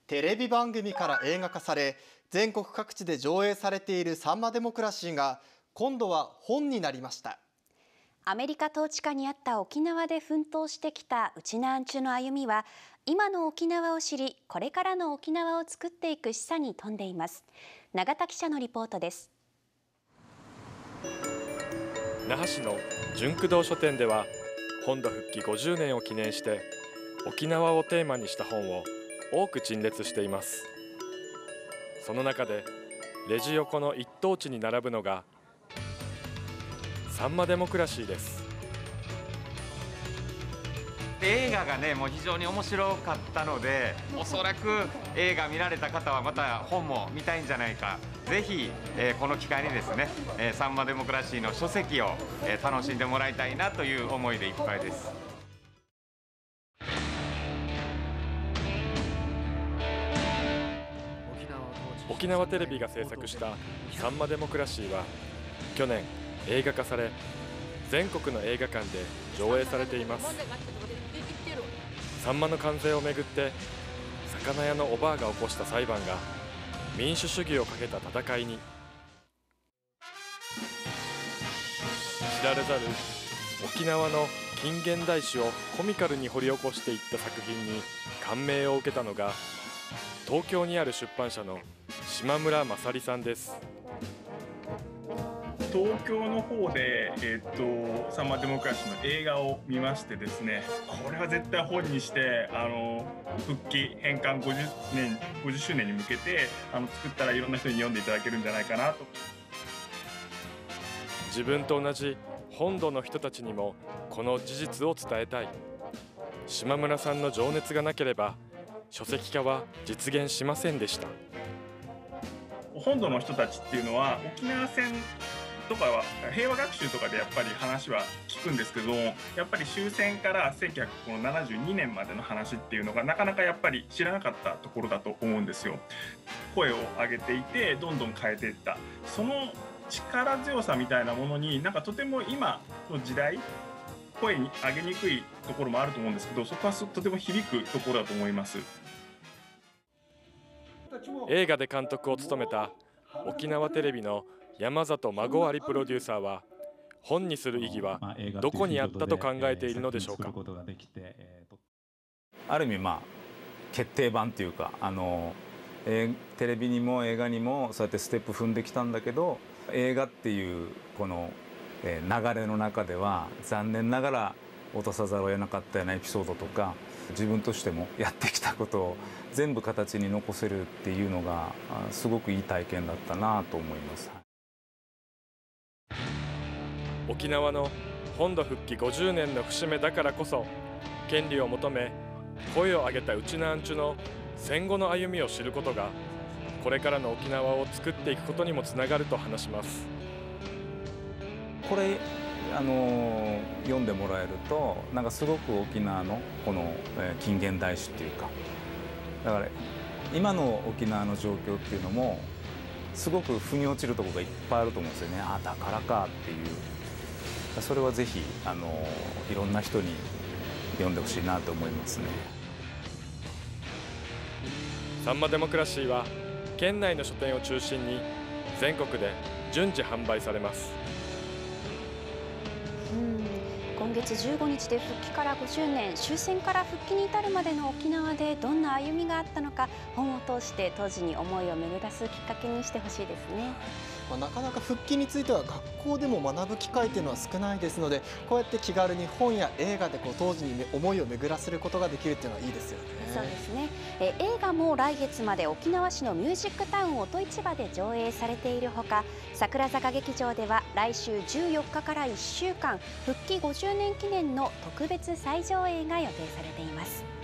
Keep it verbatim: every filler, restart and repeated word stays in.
テレビ番組から映画化され、全国各地で上映されているさんまデモクラシーが今度は本になりました。 アメリカ統治下にあった沖縄で奮闘してきたウチナーンチュの歩みは、今の沖縄を知り、これからの沖縄を作っていく示唆に富んでいます。永田記者のリポートです。 那覇市の純駆動書店では、本土復帰ごじゅうねんを記念して沖縄をテーマにした本を多く陳列しています。その中でレジ横の一等地に並ぶのがさんまデモクラシーです。 映画がね、もう非常に面白かったので、おそらく映画見られた方はまた本も見たいんじゃないか。ぜひ、えー、この機会にですね、えー、さんまデモクラシーの書籍を、えー、楽しんでもらいたいなという思いでいっぱいです。 沖縄テレビが制作したさんまデモクラシーは去年映画化され、全国の映画館で上映されています。さんまの関税をめぐって魚屋のおばあが起こした裁判が民主主義をかけた戦いに、知られざる沖縄の近現代史をコミカルに掘り起こしていった作品に感銘を受けたのが、東京にある出版社の島村正里さんです。 東京の方で、えー、とさんまデモクラシーの映画を見ましてですね、これは絶対本にしてあの復帰返還ごじゅうねんごじゅっしゅうねんに向けてあの作ったらいろんな人に読んでいただけるんじゃないかなと。 自分と同じ本土の人たちにもこの事実を伝えたい。島村さんの情熱がなければ書籍化は実現しませんでした。 本土の人たちっていうのは沖縄戦とかは平和学習とかでやっぱり話は聞くんですけど、やっぱり終戦からせんきゅうひゃくななじゅうにねんまでの話っていうのがなかなかやっぱり知らなかったところだと思うんですよ。声を上げていてどんどん変えていった、その力強さみたいなものになんかとても今の時代声に上げにくいところもあると思うんですけど、そこはとても響くところだと思います。 映画で監督を務めた沖縄テレビの山里孫有プロデューサーは、本にする意義はどこにあったと考えているのでしょうか。 ある意味まあ決定版というか、あのテレビにも映画にもそうやってステップ踏んできたんだけど、映画っていうこの流れの中では残念ながら落とさざるを得なかったようなエピソードとか、自分としてもやってきたことを全部形に残せるっていうのがすごくいい体験だったなと思います。 沖縄の本土復帰ごじゅうねんの節目だからこそ、権利を求め声を上げたウチナーンチュの戦後の歩みを知ることが、これからの沖縄を作っていくことにもつながると話します。 これあの読んでもらえると、なんかすごく沖縄のこの近現代史っていうか、だから今の沖縄の状況っていうのもすごく腑に落ちるところがいっぱいあると思うんですよね。ああだからかっていう、それはぜひあのいろんな人に読んでほしいなと思いますね。 さんまデモクラシーは県内の書店を中心に全国で順次販売されます。 今月じゅうごにちで復帰からごじゅうねん、終戦から復帰に至るまでの沖縄でどんな歩みがあったのか、本を通して当時に思いを巡らすきっかけにしてほしいですね。 まあ、なかなか復帰については学校でも学ぶ機会というのは少ないですので、こうやって気軽に本や映画でこう当時に思いを巡らせることができるっていうのはいいですよね。 そうですね。え映画も来月まで沖縄市のミュージックタウン音市場で上映されているほか、桜坂劇場では来週じゅうよっかからいっしゅうかん復帰ごじゅうねん記念の特別再上映が予定されています。